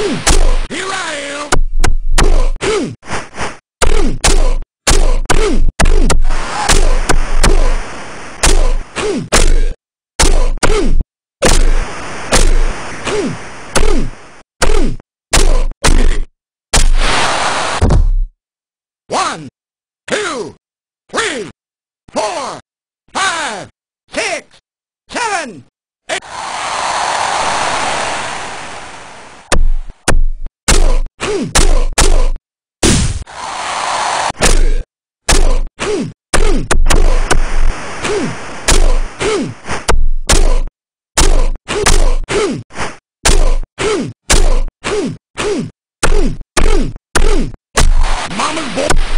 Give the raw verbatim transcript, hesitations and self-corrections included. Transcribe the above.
Here I am! One, two, three, four, five, six, seven, eight. Mama's boy.